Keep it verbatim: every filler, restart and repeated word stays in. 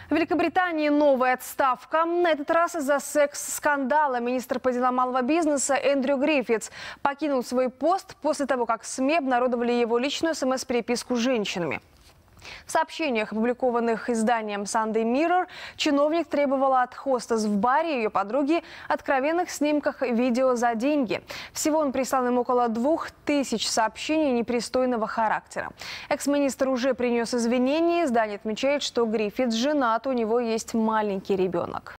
В Великобритании новая отставка. На этот раз из-за секс-скандала министр по делам малого бизнеса Эндрю Гриффитс покинул свой пост после того, как СМИ обнародовали его личную смс-переписку с женщинами. В сообщениях, опубликованных изданием Sunday Mirror, чиновник требовал от хостес в баре и ее подруги откровенных снимках и видео за деньги. Всего он прислал им около двух тысяч сообщений непристойного характера. Экс-министр уже принес извинения. Издание отмечает, что Гриффитс женат, у него есть маленький ребенок.